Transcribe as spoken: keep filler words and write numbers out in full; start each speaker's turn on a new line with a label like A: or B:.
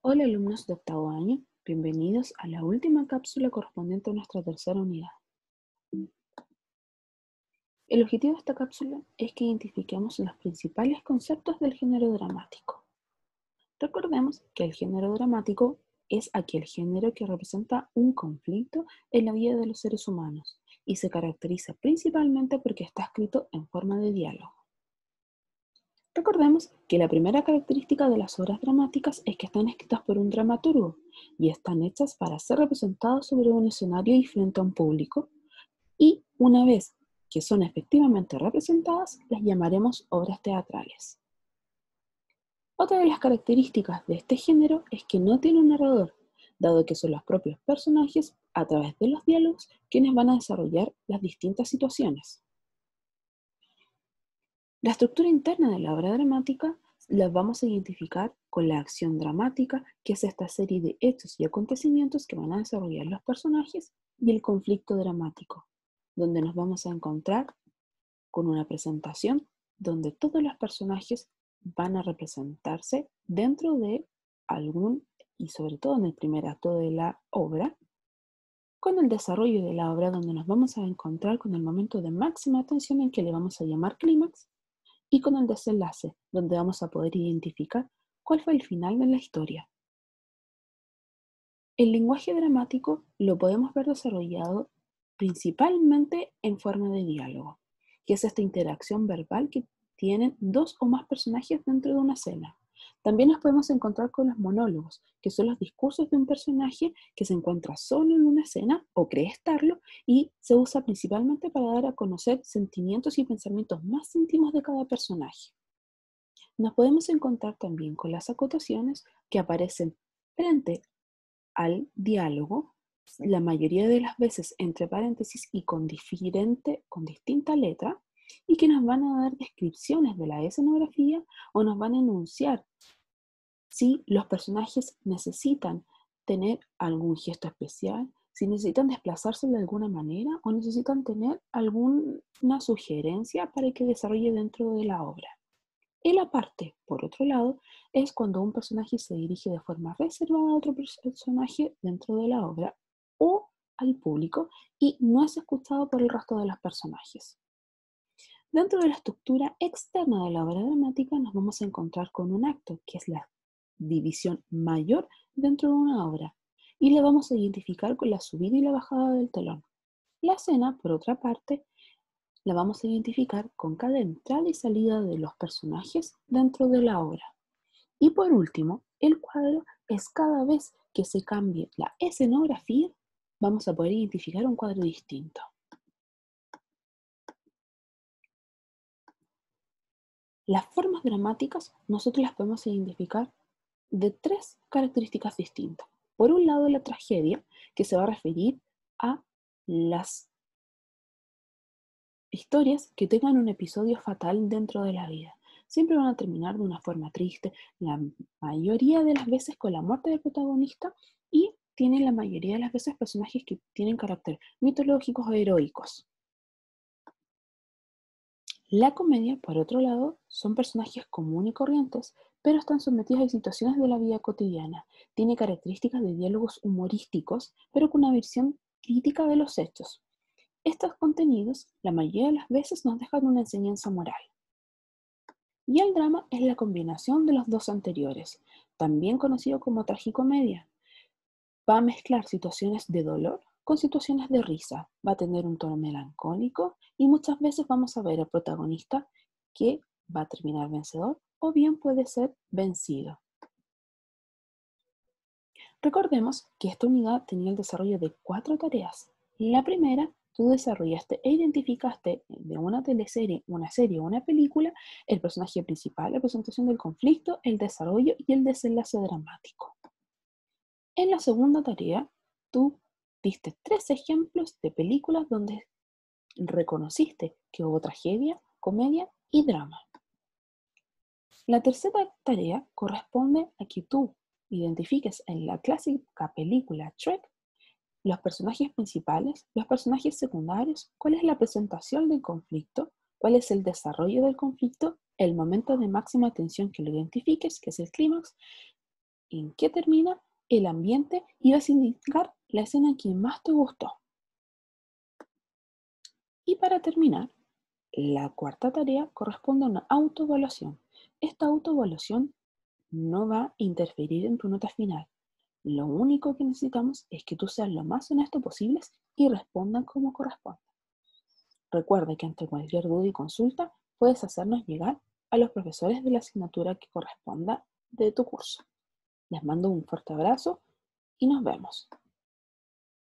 A: Hola alumnos de octavo año, bienvenidos a la última cápsula correspondiente a nuestra tercera unidad. El objetivo de esta cápsula es que identifiquemos los principales conceptos del género dramático. Recordemos que el género dramático es aquel género que representa un conflicto en la vida de los seres humanos y se caracteriza principalmente porque está escrito en forma de diálogo. Recordemos que la primera característica de las obras dramáticas es que están escritas por un dramaturgo y están hechas para ser representadas sobre un escenario y frente a un público, y una vez que son efectivamente representadas, las llamaremos obras teatrales. Otra de las características de este género es que no tiene un narrador, dado que son los propios personajes, a través de los diálogos, quienes van a desarrollar las distintas situaciones. La estructura interna de la obra dramática la vamos a identificar con la acción dramática, que es esta serie de hechos y acontecimientos que van a desarrollar los personajes, y el conflicto dramático, donde nos vamos a encontrar con una presentación donde todos los personajes van a representarse dentro de algún, y sobre todo en el primer acto de la obra, con el desarrollo de la obra donde nos vamos a encontrar con el momento de máxima tensión en que le vamos a llamar clímax, y con el desenlace, donde vamos a poder identificar cuál fue el final de la historia. El lenguaje dramático lo podemos ver desarrollado principalmente en forma de diálogo, que es esta interacción verbal que tienen dos o más personajes dentro de una escena. También nos podemos encontrar con los monólogos, que son los discursos de un personaje que se encuentra solo en una escena o cree estarlo, y se usa principalmente para dar a conocer sentimientos y pensamientos más íntimos de cada personaje. Nos podemos encontrar también con las acotaciones que aparecen frente al diálogo, la mayoría de las veces entre paréntesis y con, diferente, con distinta letra, y que nos van a dar descripciones de la escenografía o nos van a enunciar si los personajes necesitan tener algún gesto especial, si necesitan desplazarse de alguna manera o necesitan tener alguna sugerencia para que desarrolle dentro de la obra. El aparte, por otro lado, es cuando un personaje se dirige de forma reservada a otro personaje dentro de la obra o al público y no es escuchado por el resto de los personajes. Dentro de la estructura externa de la obra dramática nos vamos a encontrar con un acto, que es la división mayor dentro de una obra, y la vamos a identificar con la subida y la bajada del telón. La escena, por otra parte, la vamos a identificar con cada entrada y salida de los personajes dentro de la obra. Y por último, el cuadro es cada vez que se cambie la escenografía, vamos a poder identificar un cuadro distinto. Las formas dramáticas nosotros las podemos identificar de tres características distintas. Por un lado, la tragedia, que se va a referir a las historias que tengan un episodio fatal dentro de la vida. Siempre van a terminar de una forma triste, la mayoría de las veces con la muerte del protagonista, y tienen la mayoría de las veces personajes que tienen carácter mitológicos o heroicos. La comedia, por otro lado, son personajes comunes y corrientes, pero están sometidos a situaciones de la vida cotidiana. Tiene características de diálogos humorísticos, pero con una visión crítica de los hechos. Estos contenidos, la mayoría de las veces, nos dejan una enseñanza moral. Y el drama es la combinación de los dos anteriores, también conocido como tragicomedia. Va a mezclar situaciones de dolor con situaciones de risa, va a tener un tono melancólico y muchas veces vamos a ver al protagonista que va a terminar vencedor o bien puede ser vencido. Recordemos que esta unidad tenía el desarrollo de cuatro tareas. La primera, tú desarrollaste e identificaste de una teleserie, una serie o una película el personaje principal, la presentación del conflicto, el desarrollo y el desenlace dramático. En la segunda tarea, tú diste tres ejemplos de películas donde reconociste que hubo tragedia, comedia y drama. La tercera tarea corresponde a que tú identifiques en la clásica película Shrek los personajes principales, los personajes secundarios, cuál es la presentación del conflicto, cuál es el desarrollo del conflicto, el momento de máxima tensión que lo identifiques, que es el clímax, en qué termina, el ambiente y vas a indicar la escena que más te gustó. Y para terminar, la cuarta tarea corresponde a una autoevaluación. Esta autoevaluación no va a interferir en tu nota final. Lo único que necesitamos es que tú seas lo más honesto posible y respondas como corresponde. Recuerda que ante cualquier duda y consulta puedes hacernos llegar a los profesores de la asignatura que corresponda de tu curso. Les mando un fuerte abrazo y nos vemos.